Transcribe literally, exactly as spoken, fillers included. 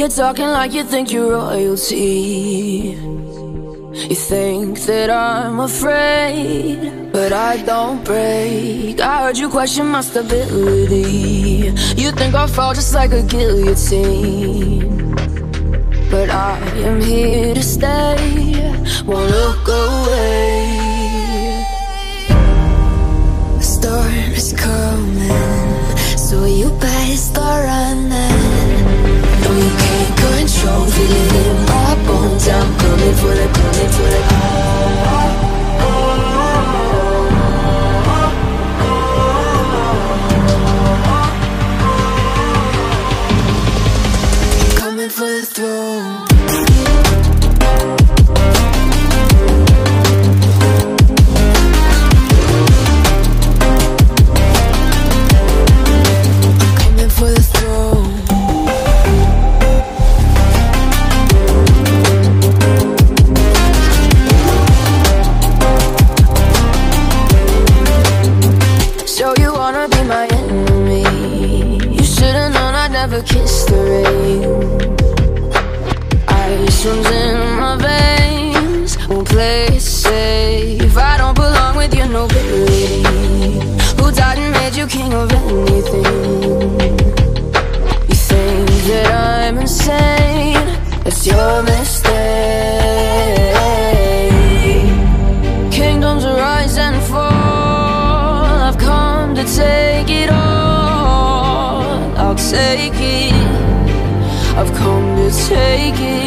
You're talking like you think you're royalty. You think that I'm afraid, but I don't break. I heard you question my stability. You think I'll fall just like a guillotine, but I am here to stay, won't look away. The storm is coming, so you better start running. No, you can't control, feel it in my bones. I'm coming for the, coming for the coming for the throne. Kiss the rain. Ice runs in my veins, won't play it safe. I don't belong with your nobility. Who died and made you king of anything? You think that I'm insane? That's your mistake. Kingdoms rise and fall, I've come to take it all. I'll take it, I've come to take it.